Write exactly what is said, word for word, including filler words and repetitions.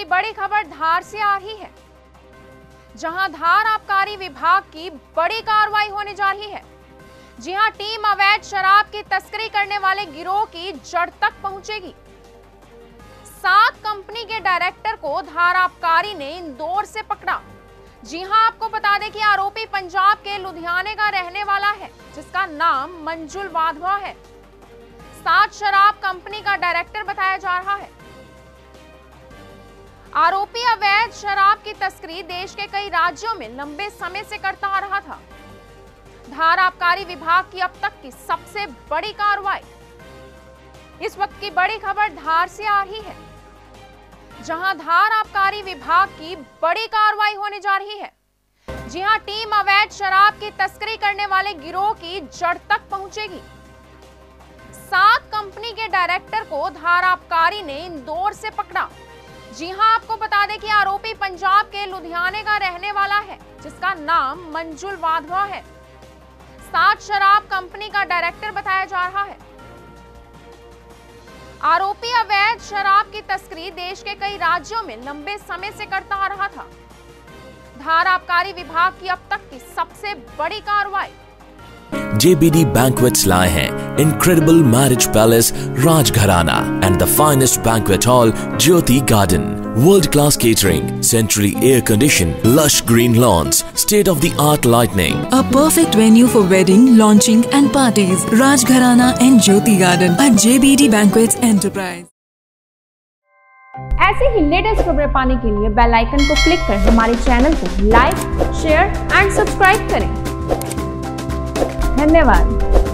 की बड़ी खबर धार से आ रही है, जहां धार आबकारी विभाग की बड़ी कार्रवाई होने जा रही है। जी हां, टीम अवैध शराब की तस्करी करने वाले गिरोह की जड़ तक पहुंचेगी। सात कंपनी के डायरेक्टर को धार आबकारी ने इंदौर से पकड़ा। जी हां, आपको बता दें कि आरोपी पंजाब के लुधियाने का रहने वाला है, जिसका नाम मंजुल वाधवा है। सात शराब कंपनी का डायरेक्टर बताया जा रहा है। आरोपी अवैध शराब की तस्करी देश के कई राज्यों में लंबे समय से करता आ रहा था। धार आबकारी विभाग की अब तक की सबसे बड़ी कार्रवाई। इस वक्त की बड़ी खबर धार से आ रही है, जहां धार आबकारी विभाग की बड़ी कार्रवाई होने जा रही है। जी हां, टीम अवैध शराब की तस्करी करने वाले गिरोह की जड़ तक पहुंचेगी। सात कंपनी के डायरेक्टर को धार आबकारी ने इंदौर से पकड़ा। जी हां, आपको बता दें कि आरोपी पंजाब के लुधियाने का रहने वाला है, जिसका नाम मंजुल वाधवा है। सात शराब कंपनी का डायरेक्टर बताया जा रहा है। आरोपी अवैध शराब की तस्करी देश के कई राज्यों में लंबे समय से करता आ रहा था। धार आबकारी विभाग की अब तक की सबसे बड़ी कार्रवाई। J B D Banquets लाए हैं Incredible Marriage Palace Rajgharana and the finest banquet hall Jyoti Garden. World-class catering, centrally air-conditioned, lush green lawns, state-of-the-art lighting. A perfect venue for wedding, launching and parties. Rajgharana and Jyoti Garden at J B D Banquets Enterprise. ऐसे ही latest खबरें पाने के लिए bell icon को click कर हमारे channel को like, share and subscribe करें। धन्यवाद।